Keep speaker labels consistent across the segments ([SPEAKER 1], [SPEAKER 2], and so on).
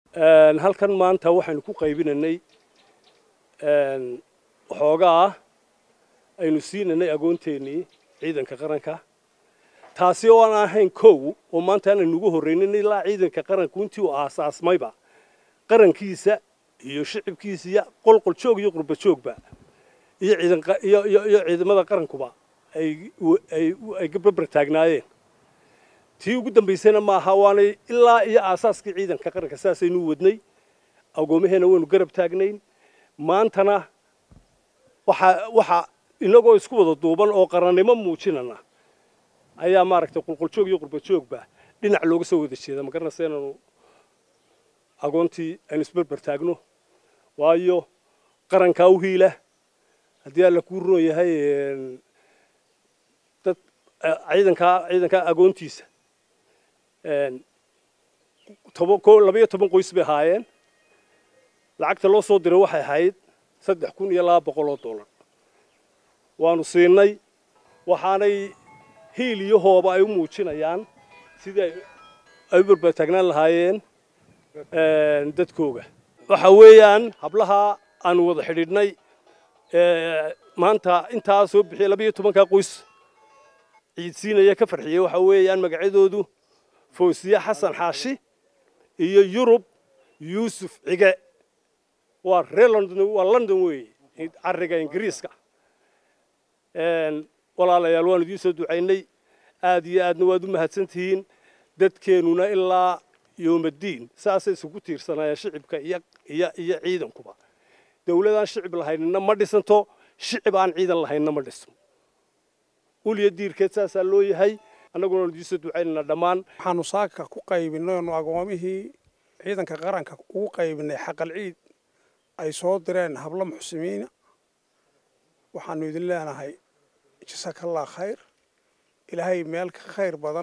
[SPEAKER 1] halkan maanta waxaynu ku qaybinanay xoogaa aynu siinanay agoonteennii ciidanka qaranka taasi oo aan ahayn kow oo maanta aan ugu horreynay ilaa ciidanka qaranku intii uu aasaasmayba qarankiisa iyo shicibkiisa iyo qolqol joog iyo qurba joogba iyo ciidamada qarankuba ay gabar taagnaayeen tii ugu dambaysayna ma aha waanay ilaa iyo aasaaskii ciidanka qaranka saasaynu wadnay agoomaheena waynu garab taagnayn maantana waxa inagoo isku wada duuban oo qarannimo muujinana ayaa maaragtay qulquljoog iyo qurba joogba dhinac looga soo wada jeeda ma garanaysa inaanu agoontii aynu isbarbar taagno waayo qarankaa u hiila haddii alla kuu roon yahay dad ciidanka agoontiisa 12 qoys bay ahaayeen lacagta loo soo diray waxay ahayd $3,200 waanu siinay waxaanay hiil iyo hooba ay u muujinayaan sidii ay barbar taagnaan lahaayeen dadkooga waxa weeyaan hablaha aan wada xidhiidhnay maanta intaa soo bixiyay 12 qoys ciidsiinaya ka farxiyay waxa weeyaan magacyadoodu Fawsiya Xasan Xaashi iyo Yurub Yuusuf Cige waa London way arriga Ingiriiska walaalayaal waan idin soo ducaynay aad iyo aadna waad u mahadsantihiin dadkeenuna ilaa yoomaddiin saasay isugu tiirsanayaan shicibka iyo ciidankuba dawladaan shicib lahaynna ma dhisanto shicib aan ciidan lahaynna ma dhiso uliya diirkeed saasaa loo yahay annaguna waan idin soo ducaynayna dhammaan
[SPEAKER 2] waxaanu saaka ku qaybinay oo agoomihii ciidanka qaranka ugu qaybinay xaqal ciid ay soo direen hablo muxsimiina waxaanu idin leenahay jazakallah khayr ilaahay meel ka khayr badan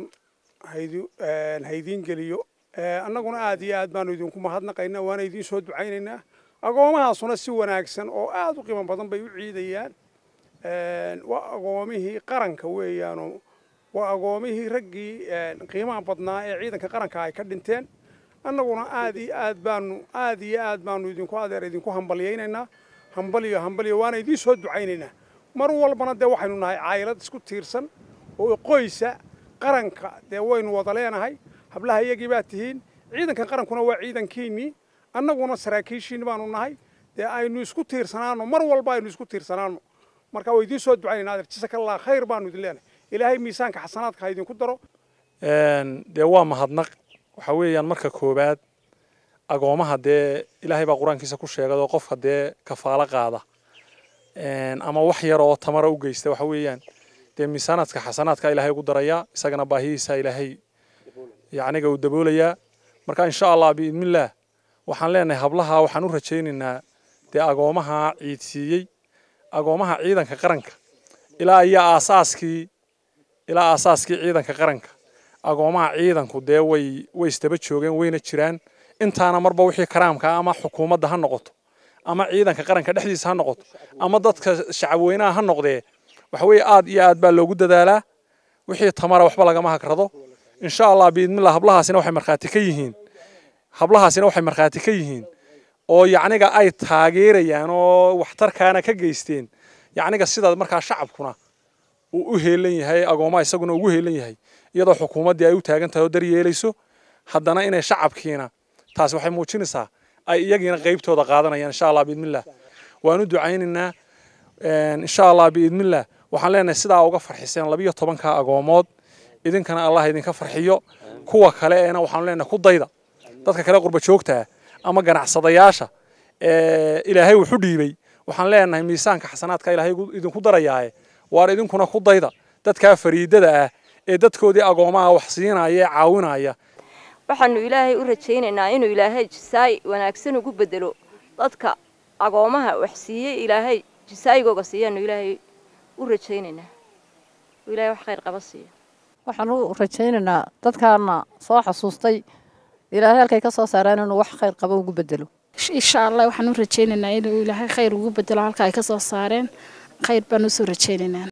[SPEAKER 2] haydiin geliyo annaguna aad iyo aad baanu idinku mahadnaqaynaa waana idin soo ducaynaynaa agoomahaasuna si wanaagsan oo aad u qiimo badan bay u ciidayaan waa agoomihii qaranka weeyaanoo waa agoomihii raggii qiimaha badnaa ee ciidanka qaranka ay ka dhinteen annaguna aad iyo aad baanu idinku hambalyaynaynaa hambaliyo waana idin soo ducaynaynaa mar walbana dee waxaynu nahay caayilad isku tiirsan oo qoysa qaranka dee waynu wada leenahay hablaha iyagii baa tihiin ciidanka qarankuna waa ciidankiinnii annaguna saraakiishiinni baanu nahay dee aynu isku tiirsanaano mar walba aynu isku tiirsanaano marka waa idin soo ducaynaynaa jazakallah khayr baanu idin leenahay ilaahay miisaanka xasanaadka ha idinku daro
[SPEAKER 3] dee waa mahadnaq waxa weeyaan marka koobaad agoomaha dee ilaahay baa quraankiisa ku sheegay oo qofka dee kafaalo qaada ama wax yar oo tamara u geysta waxa weeyaan dee miisaanadka xasanaadka ilaahay ugu daraya isagana baahiyiisa ilaahay yacniga uu daboolaya marka insha Allah biidmillaah waxaan leenahay hablaha waxaan u rajaynaynaa dee agoomaha ciidsiiyey agoomaha ciidanka qaranka ilaa aasaaskii ciidanka qaranka agoomaha ciidanku dee way istaba joogeen wayna jiraan intaana marba wixii karaamka ama xukuumadda ha noqoto ama ciidanka qaranka dhexdiisa ha noqoto ama dadka shacabweynaha ha noqdee waxa weeye aad iyo aad baa loogu dadaalaa wixii tamara waxba lagama hagrado insha Allah biidmillaah hablahaasina waxay markhaati ka yihiin oo yacniga ay taageerayaan oo waxtarkaana ka geysteen yacniga sidaad markaa shacabkuna uu u heelan yahay agoomaha isaguna ugu heelan yahay iyadoo xukuumaddii ay u taagan tahay oo daryeelayso haddana inay shacabkiina taas waxay muujinaysaa ay iyagiina qaybtooda qaadanayaan insha Allah biidmillaah waanu ducaynaynaa insha Allah biidmillaah waxaan leenahay sidaa uga farxiseen 12 agoomood idinkana Allah idinka farxiyo kuwa kale eena waxaan leenahay ku dayda dadka kale qurba joogta ama ganacsadayaasha ilaahay wuxuu dhiibay waxaan leenahay miisaanka xasanaadka ilaahay idinku darayaaye waar idinkuna ku dayda dadka fariidada ah ee dadkoodii agoomaha wax siinaya caawinaya
[SPEAKER 4] waxaanu ilaahay u rajaynaynaa inuu ilaahay jisaay wanaagsan ugu bedelo dadka agoomaha wax siiyay ilaahay jisaayigooga siiyana ilaahay u rajaynaynaa ilaahay wax khayr qaba siiyo
[SPEAKER 5] waxaan u rajaynaynaa dadkaana soo xasuustay ilaahay halkay ka soo saaraan inuu wax khayr qaba ugu bedelo
[SPEAKER 6] insha Allah waxaan u rajaynaynaa inuu ilaahay khayr ugu bedelo halka ay ka soo saareen khayr baan u soo rajaynaynaa